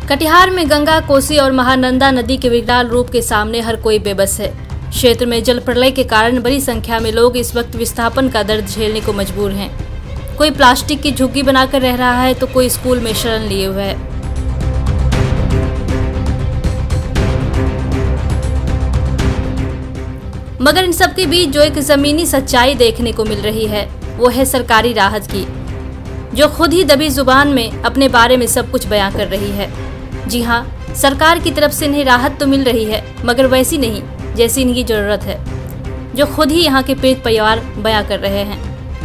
कटिहार में गंगा, कोसी और महानंदा नदी के विकराल रूप के सामने हर कोई बेबस है। क्षेत्र में जल प्रलय के कारण बड़ी संख्या में लोग इस वक्त विस्थापन का दर्द झेलने को मजबूर हैं। कोई प्लास्टिक की झुग्गी बनाकर रह रहा है तो कोई स्कूल में शरण लिए हुए है। मगर इन सब के बीच जो एक जमीनी सच्चाई देखने को मिल रही है वो है सरकारी राहत की, जो खुद ही दबी जुबान में अपने बारे में सब कुछ बयां कर रही है। जी हाँ, सरकार की तरफ से इन्हें राहत तो मिल रही है मगर वैसी नहीं जैसी इनकी जरूरत है, जो खुद ही यहाँ के पीड़ित परिवार बयां कर रहे हैं।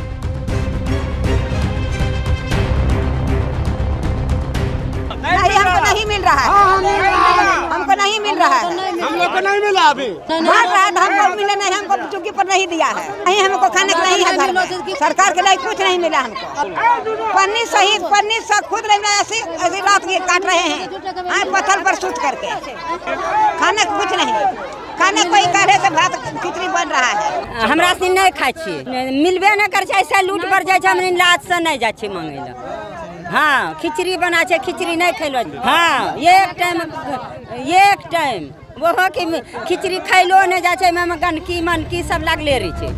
नहीं, हमको नहीं मिल रहा है, हमको नहीं मिल रहा है, हम लोग को नहीं मिला अभी। हमको मिला नहीं, हमको चुकी पर नहीं दिया है, नहीं हमको खाने का नहीं है घर में। सरकार के लिए कुछ नहीं मिला हमको। पन्नी सही पन्नी सब खुद ऐसी रात की काट रहे हैं, पत्थर पर सूत करके। खाने को कुछ नहीं, खाने कोई करे से भात खिचड़ी बन रहा है। हमरा से नहीं खाई छी, मिलबे न कर ऐसा लूट पर जाए हमने लाद से नहीं जाए छी मांगे ला। हाँ, खिचड़ी बना छे, खिचड़ी नहीं खैलो। हाँ, एक टाइम वो हो कि खिचड़ी खैलो नहीं जाए, में गंदगी मनकी सब लगले रही छे।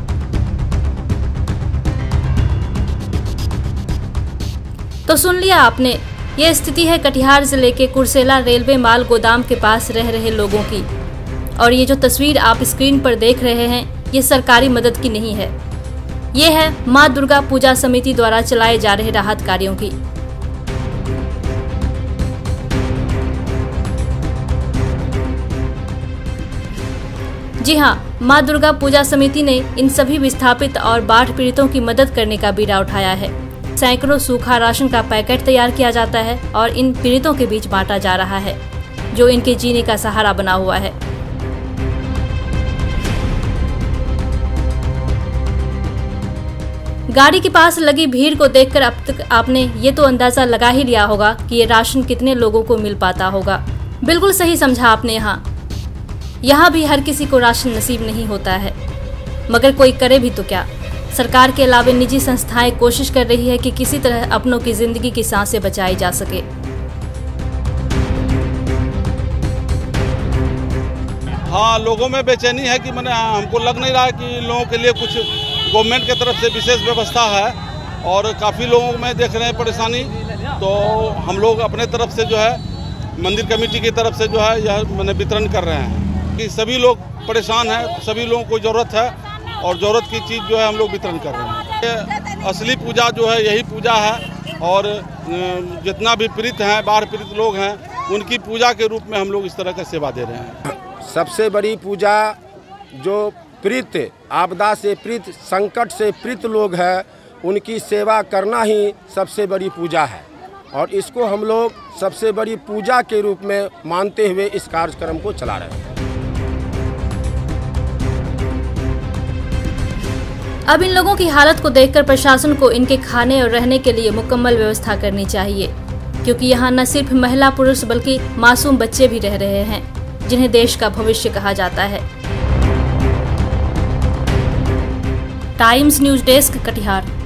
तो सुन लिया आपने, ये स्थिति है कटिहार जिले के कुर्सेला रेलवे माल गोदाम के पास रह रहे लोगों की। और ये जो तस्वीर आप स्क्रीन पर देख रहे हैं ये सरकारी मदद की नहीं है, ये है मां दुर्गा पूजा समिति द्वारा चलाए जा रहे राहत कार्यों की। जी हाँ, मां दुर्गा पूजा समिति ने इन सभी विस्थापित और बाढ़ पीड़ितों की मदद करने का बीड़ा उठाया है। सैकड़ों सूखा राशन का पैकेट तैयार किया जाता है और इन पीड़ितों के बीच बांटा जा रहा है, जो इनके जीने का सहारा बना हुआ है। गाड़ी के पास लगी भीड़ को देखकर अब तक आपने ये तो अंदाजा लगा ही लिया होगा कि ये राशन कितने लोगों को मिल पाता होगा। बिल्कुल सही समझा आपने। यहाँ भी हर किसी को राशन नसीब नहीं होता है, मगर कोई करे भी तो क्या। सरकार के अलावा निजी संस्थाएं कोशिश कर रही है कि किसी तरह अपनों की जिंदगी की सांसें बचाई जा सके। हाँ, लोगों में बेचैनी है कि मैंने हमको लग नहीं रहा है कि लोगों के लिए कुछ गवर्नमेंट की तरफ से विशेष व्यवस्था है, और काफ़ी लोगों में देख रहे हैं परेशानी। तो हम लोग अपने तरफ से जो है मंदिर कमेटी की तरफ से जो है यह मैंने वितरण कर रहे हैं कि सभी लोग परेशान हैं, सभी लोगों को ज़रूरत है और ज़रूरत की चीज़ जो है हम लोग वितरण कर रहे हैं। ये असली पूजा जो है यही पूजा है, और जितना भी पीड़ित हैं, बाढ़ पीड़ित लोग हैं, उनकी पूजा के रूप में हम लोग इस तरह का सेवा दे रहे हैं। सबसे बड़ी पूजा जो पीड़ित, आपदा से पीड़ित, संकट से पीड़ित लोग हैं, उनकी सेवा करना ही सबसे बड़ी पूजा है, और इसको हम लोग सबसे बड़ी पूजा के रूप में मानते हुए इस कार्यक्रम को चला रहे हैं। अब इन लोगों की हालत को देखकर प्रशासन को इनके खाने और रहने के लिए मुकम्मल व्यवस्था करनी चाहिए, क्योंकि यहाँ न सिर्फ महिला पुरुष बल्कि मासूम बच्चे भी रह रहे हैं, जिन्हें देश का भविष्य कहा जाता है। Times news desk, Katihar.